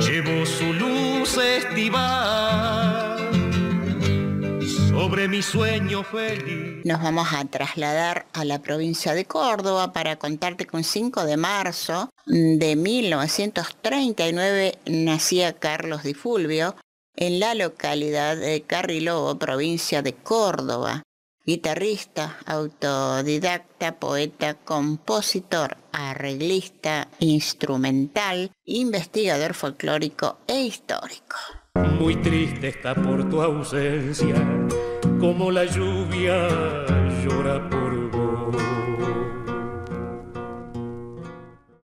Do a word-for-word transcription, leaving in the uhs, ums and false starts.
Llevo su luz estival sobre mi sueño feliz. Nos vamos a trasladar a la provincia de Córdoba para contarte que un cinco de marzo de mil novecientos treinta y nueve nacía Carlos Di Fulvio en la localidad de Carrilobo, provincia de Córdoba. Guitarrista, autodidacta, poeta, compositor, arreglista, instrumental, investigador folclórico e histórico. Muy triste está por tu ausencia, como la lluvia llora por